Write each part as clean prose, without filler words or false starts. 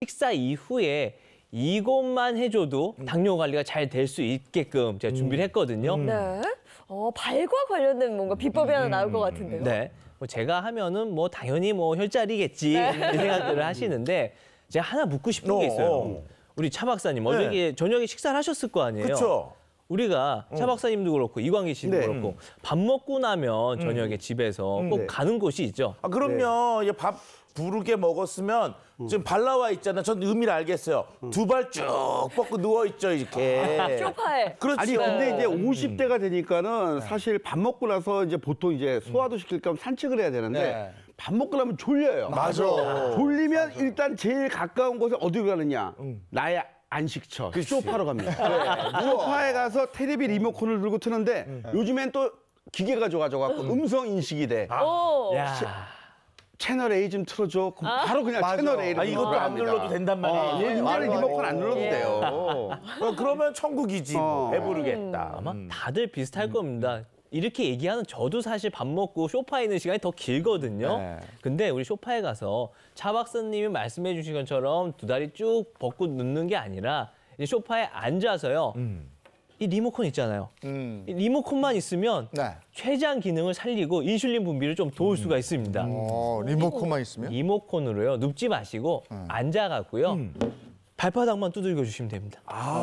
식사 이후에 이것만 해줘도 당뇨 관리가 잘 될 수 있게끔 제가 준비를 했거든요. 네. 발과 관련된 뭔가 비법이 하나 나올 것 같은데요. 네. 뭐 제가 하면은 뭐 당연히 뭐 혈자리겠지 이런 생각들을 하시는데 제가 하나 묻고 싶은 게 있어요. 우리 차 박사님 어저께 저녁에 식사를 하셨을 거 아니에요? 그렇죠. 우리가 차 박사님도 그렇고 이광기 씨도 네. 그렇고 밥 먹고 나면 저녁에 집에서 꼭 네. 가는 곳이 있죠. 아, 그럼요. 이제 밥 부르게 먹었으면 지금 발 나와 있잖아. 전 의미를 알겠어요. 두 발 쭉 뻗고 누워 있죠, 이렇게. 쇼파에. 그렇죠. 아니 근데 이제 50대가 되니까는 사실 밥 먹고 나서 이제 보통 이제 소화도 시킬 겸 산책을 해야 되는데 네. 밥 먹고 나면 졸려요. 맞아. 졸리면 일단 제일 가까운 곳에 어디로 가느냐? 나의 안식처. 소파로 갑니다. 소파에 가서 테레비 리모컨을 들고 트는데 요즘엔 또 기계가 좋아져갖고 음성 인식이 돼. 오. 야. 채널 A 좀 틀어줘. 그럼 바로 그냥 맞아. 채널 A를 아, 이것도 안 눌러도 된단 말이에요. 이제는 리모컨 안 눌러도 돼요. 그러면 천국이지. 뭐. 배부르겠다. 아마 다들 비슷할 겁니다. 이렇게 얘기하는 저도 사실 밥 먹고 소파에 있는 시간이 더 길거든요. 네. 근데 우리 소파에 가서 차 박사님이 말씀해 주신 것처럼 두 다리 쭉 벗고 눕는 게 아니라 이제 소파에 앉아서요. 이 리모컨 있잖아요. 이 리모컨만 있으면 네. 췌장 기능을 살리고 인슐린 분비를 좀 도울 수가 있습니다. 리모컨만 있으면? 리모컨으로요. 눕지 마시고 앉아갖고요. 발바닥만 두들겨 주시면 됩니다.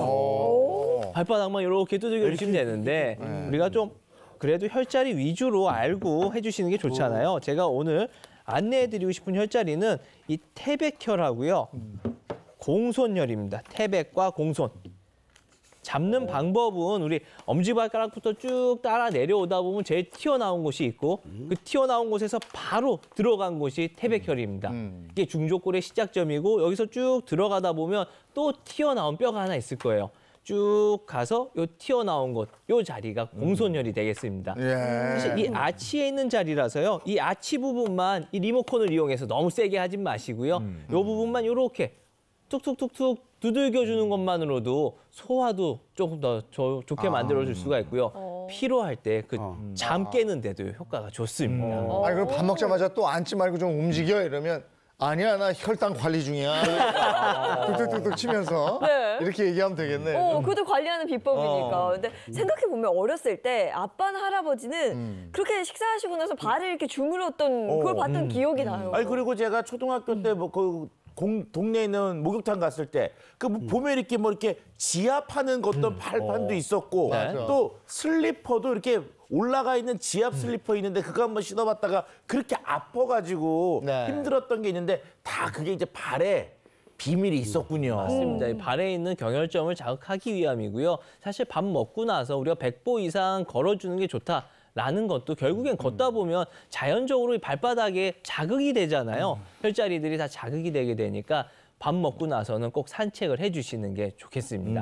발바닥만 이렇게 두들겨 주시면 되는데 우리가 좀 그래도 혈자리 위주로 알고 해주시는 게 좋잖아요. 제가 오늘 안내해드리고 싶은 혈자리는 이 태백혈하고요. 공손혈입니다. 태백과 공손. 잡는 방법은 우리 엄지발가락부터 쭉 따라 내려오다 보면 제일 튀어나온 곳이 있고 그 튀어나온 곳에서 바로 들어간 곳이 태백혈입니다. 이게 중족골의 시작점이고 여기서 쭉 들어가다 보면 또 튀어나온 뼈가 하나 있을 거예요. 쭉 가서 요 튀어나온 곳, 요 자리가 공손혈이 되겠습니다. 사실 이 아치에 있는 자리라서요. 이 아치 부분만 이 리모컨을 이용해서 너무 세게 하진 마시고요. 요 부분만 요렇게 툭툭툭툭 두들겨주는 것만으로도 소화도 조금 더 좋게 만들어줄 수가 있고요. 피로할 때 그 잠 깨는데도 효과가 좋습니다. 아니 그럼 밥 먹자마자 또 앉지 말고 좀 움직여 이러면 아니야 나 혈당 관리 중이야. 뚝뚝뚝뚝 치면서 네. 이렇게 얘기하면 되겠네. 그것도 관리하는 비법이니까. 근데 생각해보면 어렸을 때 아빠나 할아버지는 그렇게 식사하시고 나서 발을 이렇게 주물렀던 그걸 봤던 기억이 나요. 아니, 그리고 제가 초등학교 때 뭐 동네에 있는 목욕탕 갔을 때 그 보면 이렇게 뭐 이렇게 지압하는 어떤 발판도 있었고 또 슬리퍼도 이렇게 올라가 있는 지압 슬리퍼 있는데 그거 한번 신어봤다가 그렇게 아파가지고 힘들었던 게 있는데 다 그게 이제 발에 비밀이 있었군요. 맞습니다. 이 발에 있는 경혈점을 자극하기 위함이고요. 사실 밥 먹고 나서 우리가 100보 이상 걸어주는 게 좋다라는 것도 결국엔 걷다 보면 자연적으로 이 발바닥에 자극이 되잖아요. 혈자리들이 다 자극이 되게 되니까 밥 먹고 나서는 꼭 산책을 해주시는 게 좋겠습니다.